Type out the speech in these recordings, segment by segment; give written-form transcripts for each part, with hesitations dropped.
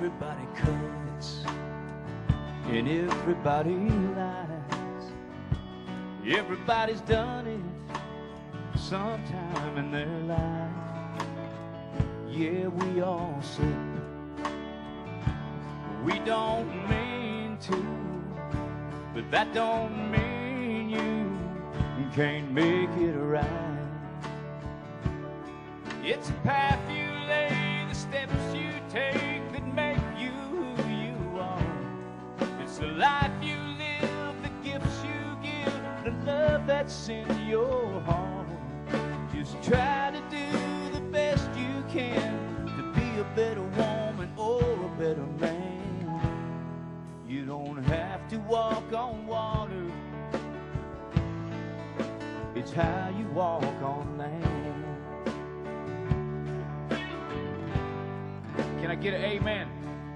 Everybody covets and everybody lies. Everybody's done it sometime in their life. Yeah, we all slip. We don't mean to, but that don't mean you can't make it right. It's a path you lay, the steps you take that make you who you are. It's the life you live, the gifts you give, the love that's in your heart. Just try to do the best you can to be a better woman or a better man. You don't have to walk on water, it's how you walk on land. Can I get an amen?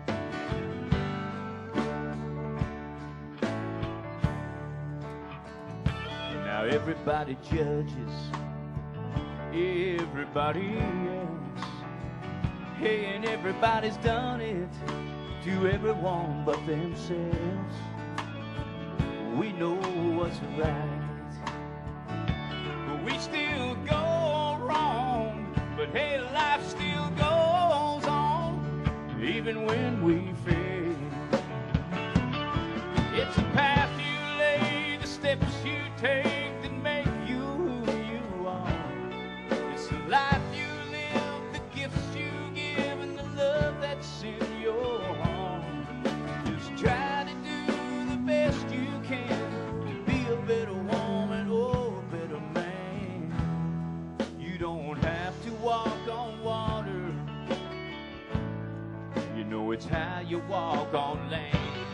Now everybody judges everybody else. Hey, and everybody's done it to everyone but themselves. We know what's right, but we still go wrong. But hey, life still goes on, even when we fail. It's a path you lay, the steps you take that make you who you are. It's the life you live, the gifts you give, and the love that's in your heart. Just try to do the best you can to be a better woman or a better man. You don't have to walk on water, you know it's how you walk on land.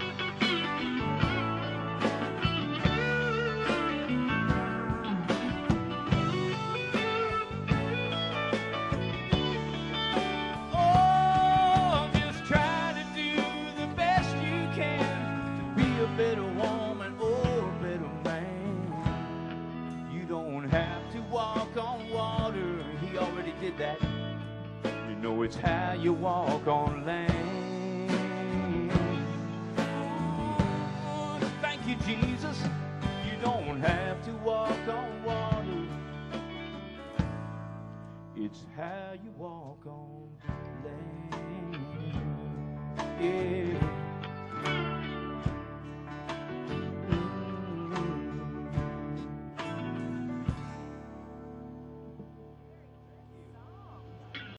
Oh, just try to do the best you can to be a better woman or a better man. You don't have to walk on water, he already did that. You know it's how you walk on land. Oh, thank you, Jesus.